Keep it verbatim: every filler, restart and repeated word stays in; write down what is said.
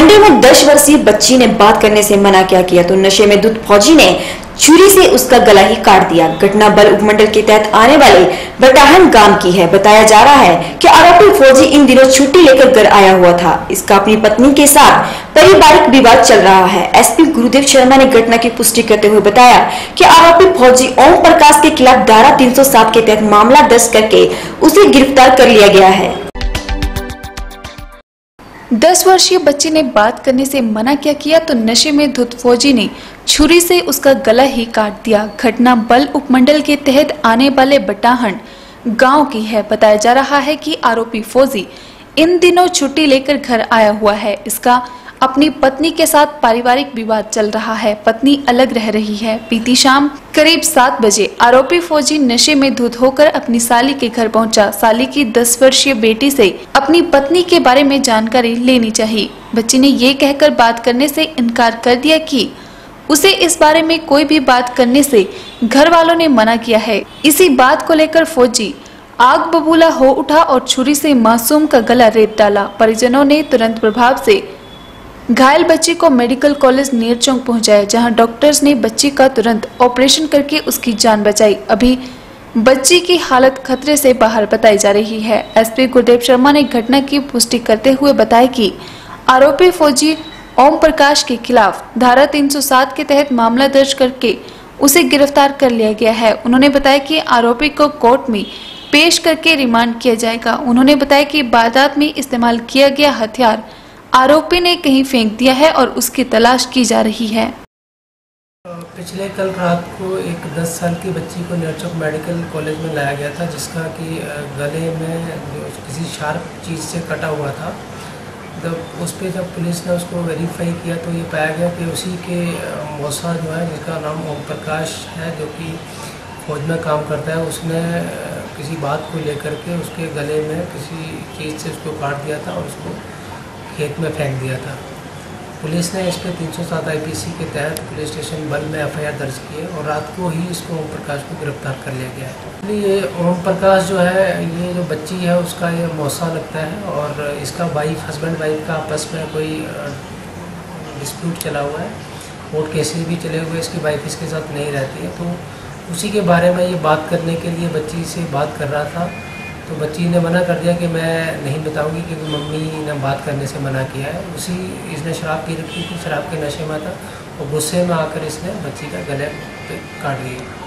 मंडी में दस वर्षीय बच्ची ने बात करने से मना क्या किया तो नशे में धुत फौजी ने छुरी से उसका गला ही काट दिया। घटना बल उपमंडल के तहत आने वाले बटाहन गांव की है। बताया जा रहा है कि आरोपी फौजी इन दिनों छुट्टी लेकर घर आया हुआ था। इसका अपनी पत्नी के साथ पारिवारिक विवाद चल रहा है। एसपी गुरुदेव शर्मा ने घटना की पुष्टि करते हुए बताया कि आरोपी फौजी ओम प्रकाश के खिलाफ धारा तीन सौ सात के तहत मामला दर्ज करके उसे गिरफ्तार कर लिया गया है। दस वर्षीय बच्ची ने बात करने से मना क्या किया तो नशे में धुत फौजी ने छुरी से उसका गला ही काट दिया। घटना बल उपमंडल के तहत आने वाले बटाहन गांव की है। बताया जा रहा है कि आरोपी फौजी इन दिनों छुट्टी लेकर घर आया हुआ है। इसका अपनी पत्नी के साथ पारिवारिक विवाद चल रहा है। पत्नी अलग रह रही है। बीती शाम करीब सात बजे आरोपी फौजी नशे में धुत होकर अपनी साली के घर पहुंचा। साली की दस वर्षीय बेटी से अपनी पत्नी के बारे में जानकारी लेनी चाहिए। बच्ची ने ये कहकर बात करने से इनकार कर दिया कि उसे इस बारे में कोई भी बात करने से घर वालों ने मना किया है। इसी बात को लेकर फौजी आग बबूला हो उठा और छुरी से मासूम का गला रेत डाला। परिजनों ने तुरंत प्रभाव से घायल बच्ची को मेडिकल कॉलेज नीरचौक पहुंचाया, जहां डॉक्टर्स ने बच्ची का तुरंत ऑपरेशन करके उसकी जान बचाई। अभी बच्ची की हालत खतरे से बाहर बताई जा रही है। एसपी गुरुदेव शर्मा ने घटना की पुष्टि करते हुए बताया कि आरोपी फौजी ओम प्रकाश के खिलाफ धारा तीन सौ सात के तहत मामला दर्ज करके उसे गिरफ्तार कर लिया गया है। उन्होंने बताया कि आरोपी को कोर्ट में पेश करके रिमांड किया जाएगा। उन्होंने बताया कि वारदात में इस्तेमाल किया गया हथियार आरोपी ने कहीं फेंक दिया है और उसकी तलाश की जा रही है। पिछले कल रात को एक दस साल की बच्ची को नीरचौक मेडिकल कॉलेज में लाया गया था, जिसका कि गले में किसी शार्प चीज़ से कटा हुआ था। जब उस पर जब पुलिस ने उसको वेरीफाई किया तो ये पाया गया कि उसी के मौसा जो है, जिसका नाम ओम प्रकाश है, जो कि फौज में काम करता है, उसने किसी बात को लेकर के उसके गले में किसी चीज़ से उसको काट दिया था और उसको खेत में फेंक दिया था। पुलिस ने इस पर तीन सौ सात आई पी सी के तहत पुलिस स्टेशन बल में एफ आई आर दर्ज की है और रात को ही इसको ओम प्रकाश को गिरफ्तार कर लिया गया है। ये ओम प्रकाश जो है, ये जो बच्ची है उसका ये मौसा लगता है और इसका वाइफ हस्बैंड वाइफ का आपस में कोई डिस्प्यूट चला हुआ है। कोर्ट केसेस भी चले हुए, इसकी वाइफ इसके साथ नहीं रहती है, तो उसी के बारे में ये बात करने के लिए बच्ची से बात कर रहा था। तो बच्ची ने मना कर दिया कि मैं नहीं बताऊंगी क्योंकि मम्मी ने बात करने से मना किया है। उसी इसने शराब पी रखी थी, शराब के नशे में था और गुस्से में आकर इसने बच्ची का गले पे काट दिया।